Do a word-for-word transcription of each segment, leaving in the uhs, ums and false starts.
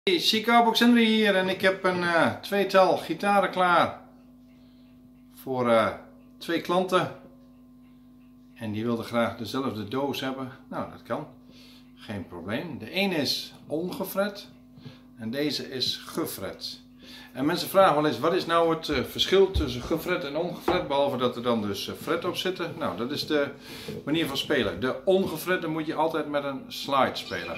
Hey, Chico Boxender hier en ik heb een uh, tweetal gitaren klaar voor uh, twee klanten en die wilden graag dezelfde doos hebben. Nou, dat kan, geen probleem. De ene is ongefret en deze is gefret. En mensen vragen wel eens, wat is nou het uh, verschil tussen gefret en ongefret, behalve dat er dan dus uh, fret op zitten. Nou, dat is de manier van spelen. De ongefrette moet je altijd met een slide spelen.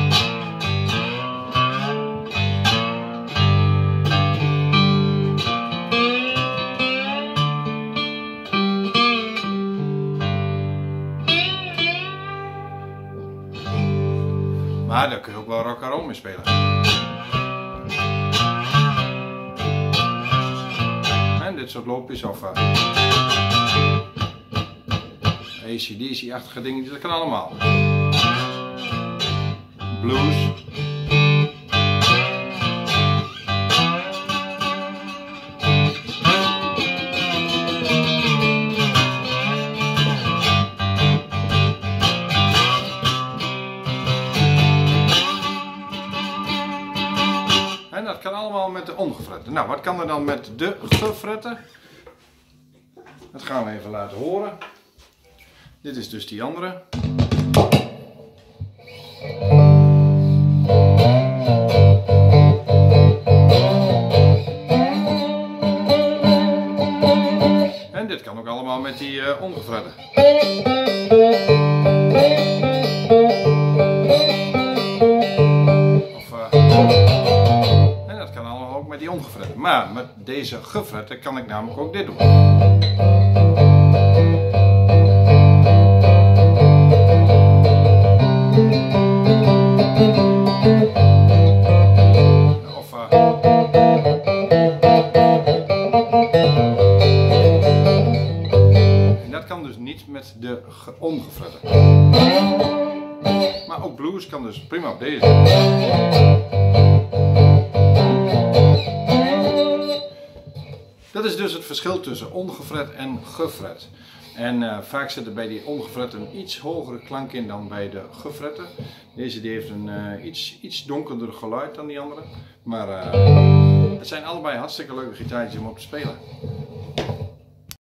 Maar daar kun je ook wel rock and roll mee spelen. En dit soort loopjes of uh, A C D C-achtige dingen, dat kan allemaal. Blues. En dat kan allemaal met de ongefrette. Nou, wat kan er dan met de gefrette? Dat gaan we even laten horen. Dit is dus die andere. En dit kan ook allemaal met die uh, ongefrette. Met die ongefrette. Maar met deze gefrette kan ik namelijk ook dit doen. Of uh... en dat kan dus niet met de ongefrette. Maar ook blues kan dus prima op deze. Dat is dus het verschil tussen ongefret en gefret. En uh, vaak zit er bij die ongefret een iets hogere klank in dan bij de gefrette. Deze die heeft een uh, iets, iets donkerder geluid dan die andere. Maar uh, het zijn allebei hartstikke leuke gitaartjes om op te spelen.